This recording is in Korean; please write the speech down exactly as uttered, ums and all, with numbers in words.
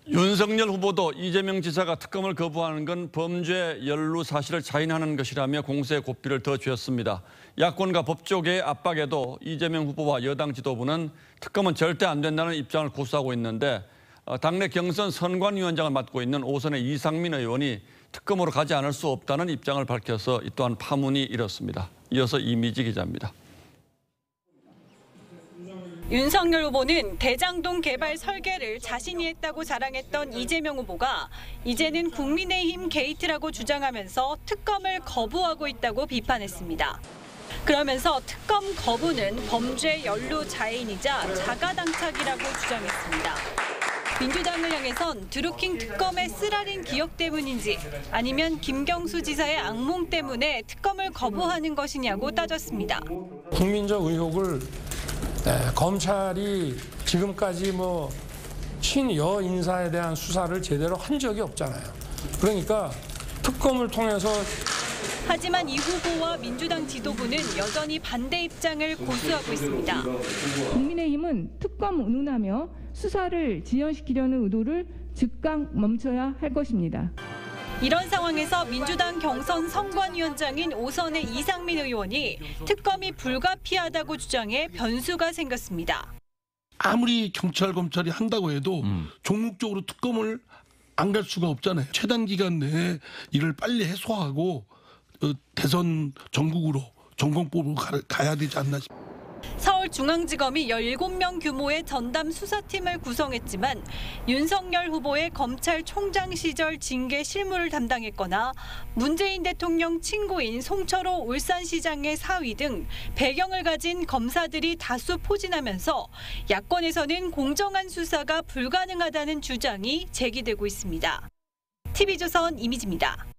윤석열 후보도 이재명 지사가 특검을 거부하는 건 범죄 연루 사실을 자인하는 것이라며 공세의 고삐를 더 쥐었습니다. 야권과 법조계의 압박에도 이재명 후보와 여당 지도부는 특검은 절대 안 된다는 입장을 고수하고 있는데 당내 경선 선관위원장을 맡고 있는 오선의 이상민 의원이 특검으로 가지 않을 수 없다는 입장을 밝혀서 이 또한 파문이 일었습니다. 이어서 이미지 기자입니다. 윤석열 후보는 대장동 개발 설계를 자신이 했다고 자랑했던 이재명 후보가 이제는 국민의힘 게이트라고 주장하면서 특검을 거부하고 있다고 비판했습니다. 그러면서 특검 거부는 범죄 연루 자인이자 자가당착이라고 주장했습니다. 민주당을 향해선 드루킹 특검의 쓰라린 기억 때문인지 아니면 김경수 지사의 악몽 때문에 특검을 거부하는 것이냐고 따졌습니다. 국민적 의혹을 네, 검찰이 지금까지 뭐 친여 인사에 대한 수사를 제대로 한 적이 없잖아요. 그러니까 특검을 통해서. 하지만 이 후보와 민주당 지도부는 여전히 반대 입장을 고수하고 있습니다. 국민의힘은 특검 운운하며 수사를 지연시키려는 의도를 즉각 멈춰야 할 것입니다. 이런 상황에서 민주당 경선 선관위원장인 오선의 이상민 의원이 특검이 불가피하다고 주장해 변수가 생겼습니다. 아무리 경찰, 검찰이 한다고 해도 음. 종목적으로 특검을 안 갈 수가 없잖아요. 최단 기간 내에 이를 빨리 해소하고 어, 대선 전국으로 전공법으로 가, 가야 되지 않나 싶습니다. 서울중앙지검이 열일곱 명 규모의 전담 수사팀을 구성했지만 윤석열 후보의 검찰총장 시절 징계 실무를 담당했거나 문재인 대통령 친구인 송철호 울산시장의 사위 등 배경을 가진 검사들이 다수 포진하면서 야권에서는 공정한 수사가 불가능하다는 주장이 제기되고 있습니다. 티비조선 이미지입니다.